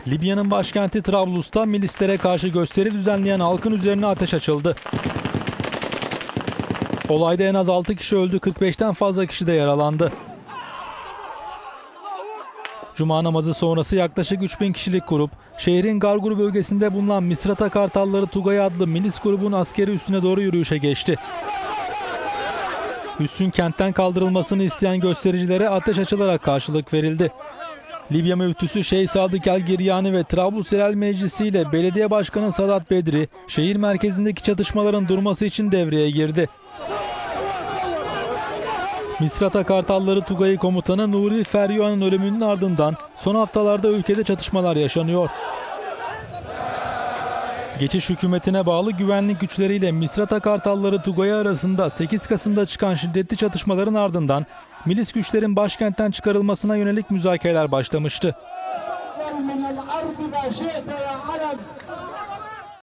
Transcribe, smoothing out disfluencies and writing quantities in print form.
Libya'nın başkenti Trablus'ta milislere karşı gösteri düzenleyen halkın üzerine ateş açıldı. Olayda en az 6 kişi öldü, 45'ten fazla kişi de yaralandı. Cuma namazı sonrası yaklaşık 3000 kişilik grup, şehrin Gargur bölgesinde bulunan Misrata Kartalları Tugayı adlı milis grubun askeri üssüne doğru yürüyüşe geçti. Üssün kentten kaldırılmasını isteyen göstericilere ateş açılarak karşılık verildi. Libya müftüsü Şeyh Sadık El-Giryani ve Trablus Yerel Meclisi ile Belediye Başkanı Sadat Bedri, şehir merkezindeki çatışmaların durması için devreye girdi. Misrata Kartalları Tugayı Komutanı Nuri Feryuan'ın ölümünün ardından son haftalarda ülkede çatışmalar yaşanıyor. Geçiş hükümetine bağlı güvenlik güçleriyle Misrata Kartalları Tugayı arasında 8 Kasım'da çıkan şiddetli çatışmaların ardından milis güçlerin başkentten çıkarılmasına yönelik müzakereler başlamıştı.